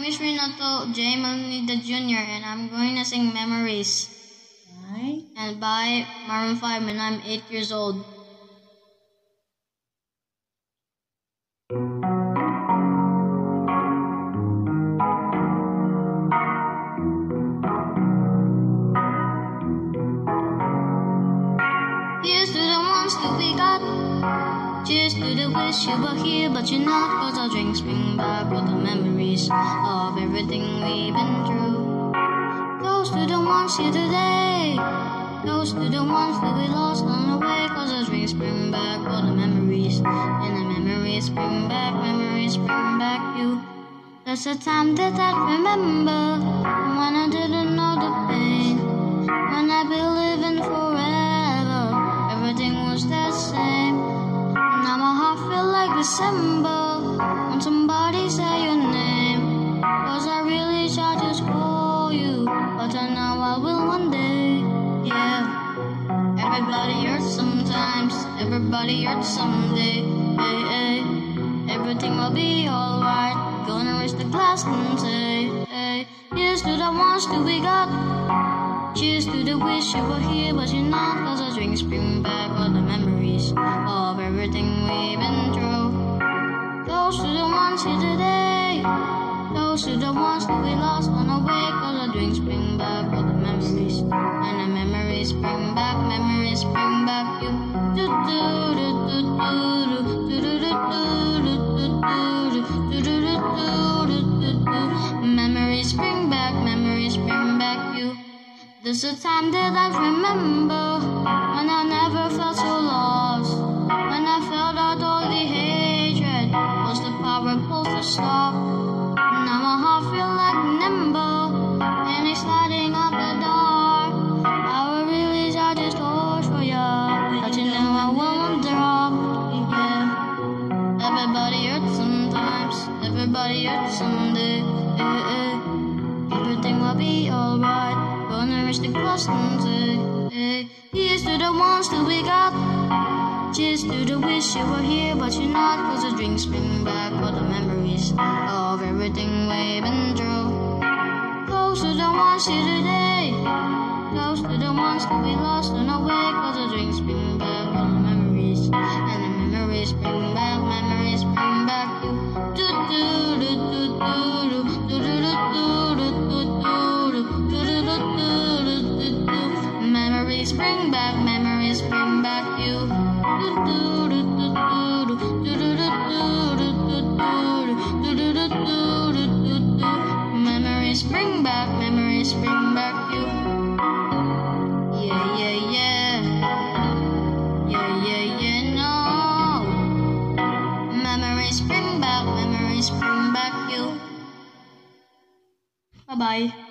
is Reynato, jr.my the junior, and I'm going to sing Memories. Right. And by Maroon 5 when I'm 8 years old. Here's to the ones that we got. Cheers to the wish you were here, but you're not. Cause our drinks bring back all the memories of everything we've been through. Toast to the ones here today. Toast to the ones that we lost on the way. Cause our drinks bring back all the memories. And the memories bring back you. That's the time that I remember, when I didn't know the pain, when I believed in forever, everything was the same. Now my heart feels like December, when somebody say your name. Cause I really tried to call you, but I know I will one day. Yeah, everybody hurts sometimes, everybody hurts someday. Hey, hey, everything will be alright. Gonna raise the glass and say, hey, here's to the ones that we got. Cheers to the wish you were here, but you're not. Cause our drinks bring back all the memories of everything we've been through. Toast to the ones here today. Toast to the ones that we lost on the way. Cause our drinks bring back all the memories. And the memories bring back you. Do do do do do do do do do do do do. Memories bring back you. There's a time that I remember, when I never felt so lost, when I felt out all the hatred, was the power pulls to stop. Now my heart feels like nimble, and it's sliding up the dark. I will release all this torch for ya, but you know I won't drop. Yeah, everybody hurts sometimes, everybody hurts someday. Everything will be alright. Gonna reach the cross and say, hey, here's to the ones that we got. Cheers to the wish you were here, but you're not. Cause the drinks bring back all the memories of everything we've been through. Toast to the ones here today. Toast to the ones that we lost on the way. Cause the drinks bring back all the memories. And the memories bring back you. Do do do do do do do do do do do do. Memories bring back you. Do do do do do do do do do do do. Memories bring back you. Yeah, yeah, yeah. Yeah, yeah, yeah, no. Memories bring back you. Bye-bye.